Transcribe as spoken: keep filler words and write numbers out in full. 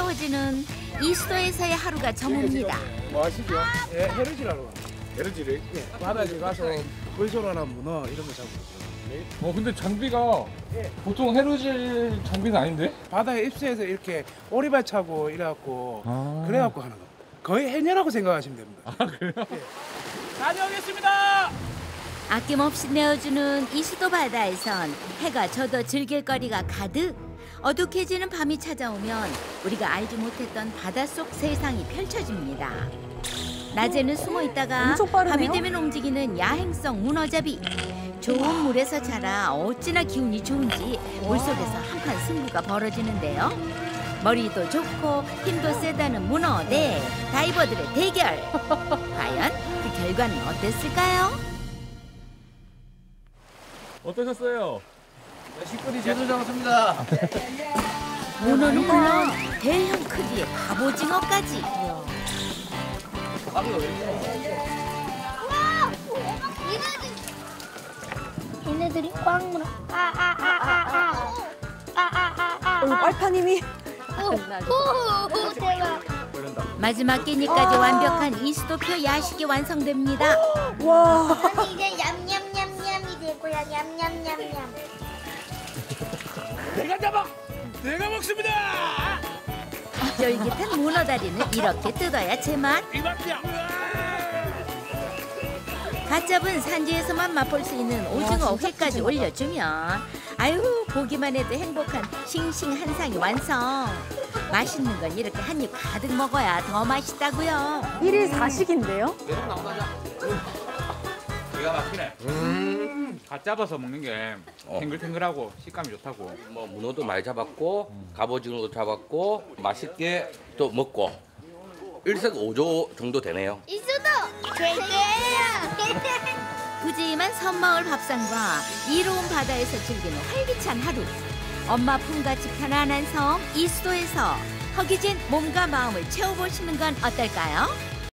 채워지는 이수도에서의 하루가 저뭅니다. 뭐 아시죠? 예, 해루질하러 가. 에너지를? 예, 바다에 가서 물조라나 문어 이런 거 잡고. 어 근데 장비가 보통 해루질 장비는 아닌데? 바다에 입수해서 이렇게 오리발 차고 이래갖고 아. 그래갖고 하는 거. 거의 해녀라고 생각하시면 됩니다. 아 그래요? 예. 다녀오겠습니다. 아낌없이 내어주는 이수도 바다에선 해가 져도 즐길 거리가 가득. 어둑해지는 밤이 찾아오면 우리가 알지 못했던 바닷속 세상이 펼쳐집니다. 낮에는 숨어 있다가 엄청 빠르네요. 밤이 되면 움직이는 야행성 문어잡이. 좋은 물에서 자라 어찌나 기운이 좋은지 물속에서 한판 승부가 벌어지는데요. 머리도 좋고 힘도 세다는 문어 대 다이버들의 대결. 과연 그 결과는 어땠을까요? 어떠셨어요? 식구들이 제대로 잡았습니다. 문어는 물론 대형 크기의 갑오징어까지. 얘네들이 꽉 물어. 아아아아아. 아아아아. 어, 빨파님이 오, 대박. 마지막 끼니까지 완벽한 이수도표 야식이 완성됩니다. 와. 아니 이제 얌얌얌얌이 될 거야. 얌얌얌얌. 내가 잡아. 내가 먹습니다. 쫄깃한 문어 다리는 이렇게 뜯어야 제맛. 이만이야. 갓 잡은 산지에서만 맛볼 수 있는 오징어 회까지 올려주면 아유 보기만 해도 행복한 싱싱 한 상이 완성. 맛있는 건 이렇게 한 입 가득 먹어야 더 맛있다고요. 일일 사식인데요? 기가 막히네. 음. 갓 잡아서 먹는 게 탱글탱글하고 식감이 좋다고. 뭐 문어도 많이 잡았고 갑오징어도 잡았고 맛있게 또 먹고 일석오조 정도 되네요. 이수도 최고예요. 푸짐한 섬마을 밥상과 이로운 바다에서 즐기는 활기찬 하루. 엄마 품같이 편안한 섬 이수도에서 허기진 몸과 마음을 채워보시는 건 어떨까요?